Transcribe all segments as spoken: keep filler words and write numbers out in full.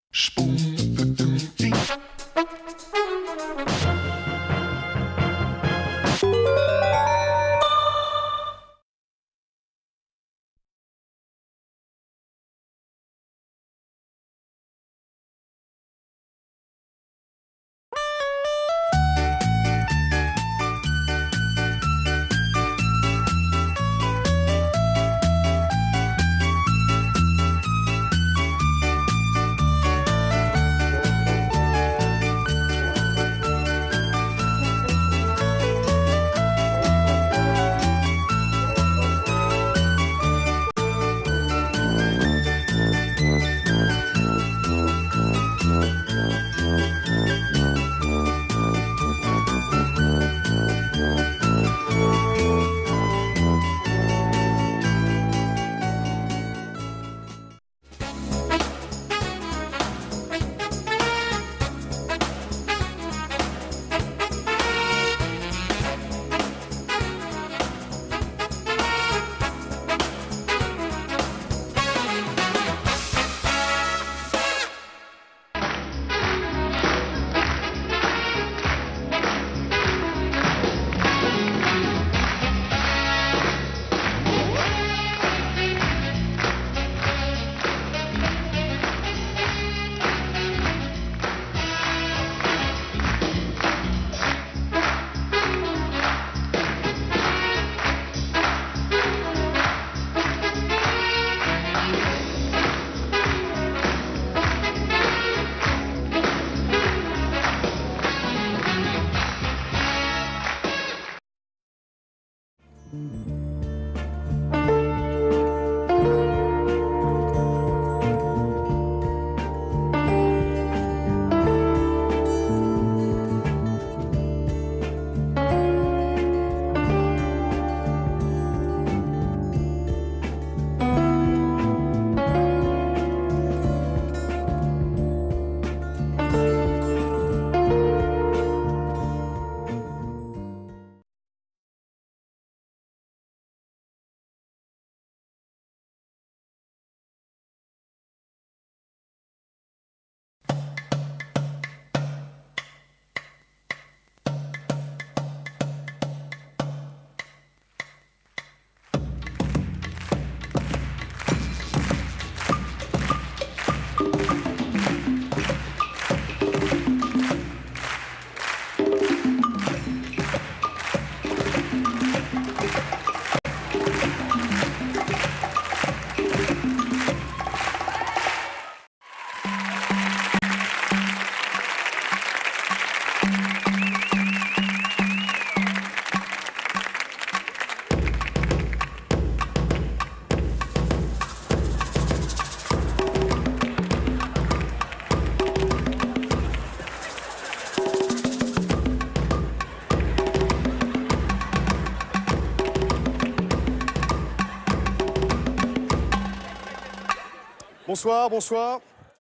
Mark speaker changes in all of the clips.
Speaker 1: Bonsoir, bonsoir.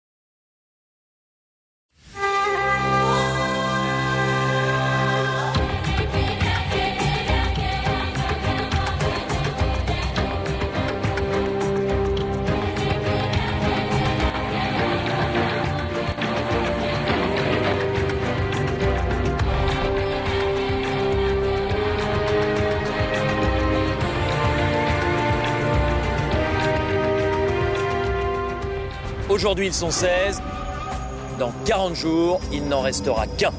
Speaker 2: Aujourd'hui, ils sont seize. Dans quarante jours, il n'en restera qu'un.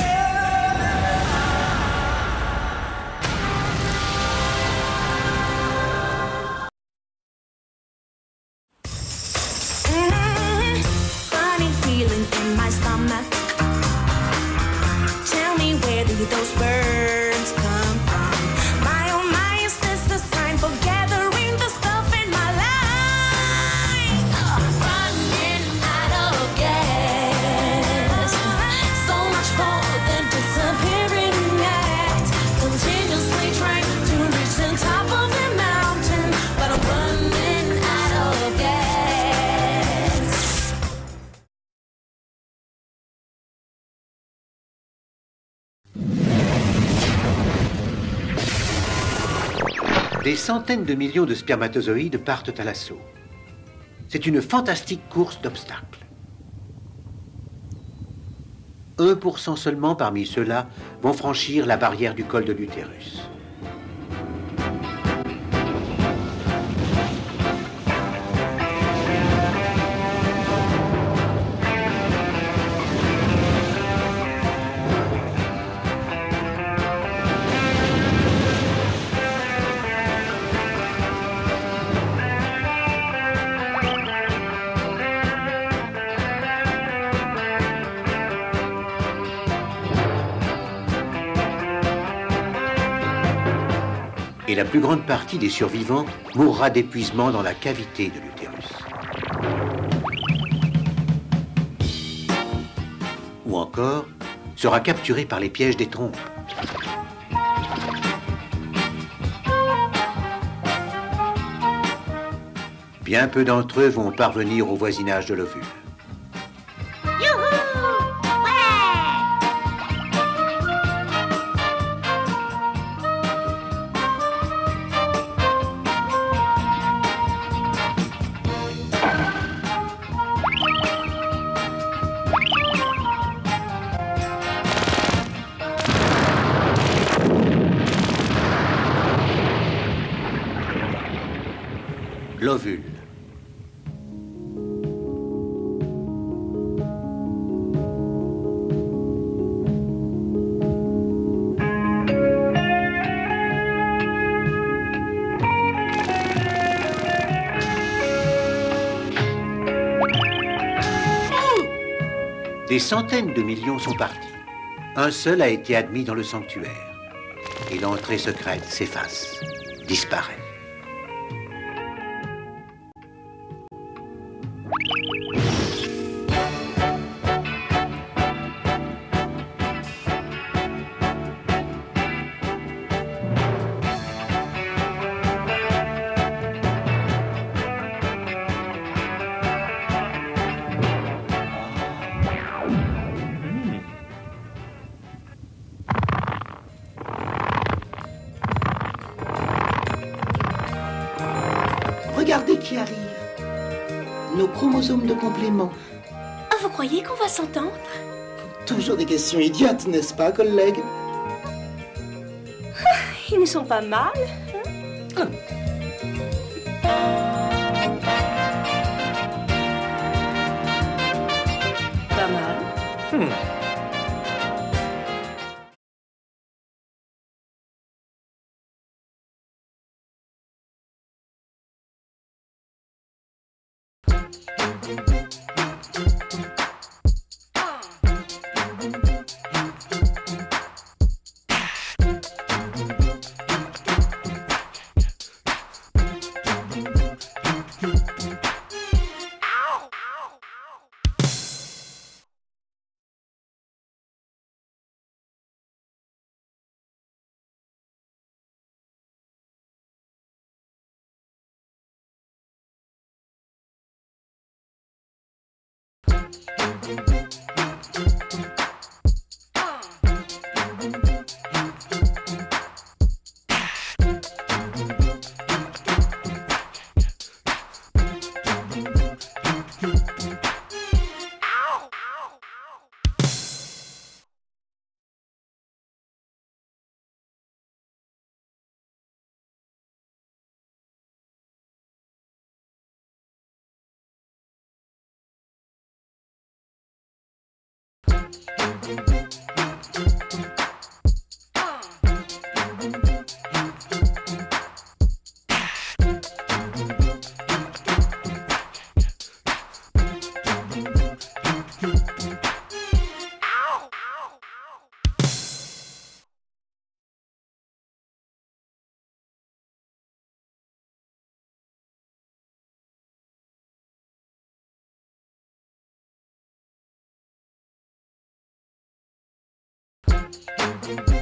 Speaker 3: Des centaines de millions de spermatozoïdes partent à l'assaut. C'est une fantastique course d'obstacles. un pour cent seulement parmi ceux-là vont franchir la barrière du col de l'utérus. Et la plus grande partie des survivants mourra d'épuisement dans la cavité de l'utérus. Ou encore, sera capturé par les pièges des trompes. Bien peu d'entre eux vont parvenir au voisinage de l'ovule. L'ovule. Des centaines de millions sont partis. Un seul a été admis dans le sanctuaire. Et l'entrée secrète s'efface, disparaît.
Speaker 4: Regardez qui arrive. Nos chromosomes de complément.
Speaker 5: Ah, vous croyez qu'on va s'entendre?
Speaker 4: Toujours des questions idiotes, n'est-ce pas, collègue?
Speaker 5: Ils ne sont pas mal. Hein? Pas mal.
Speaker 2: Hmm.
Speaker 5: Thank you.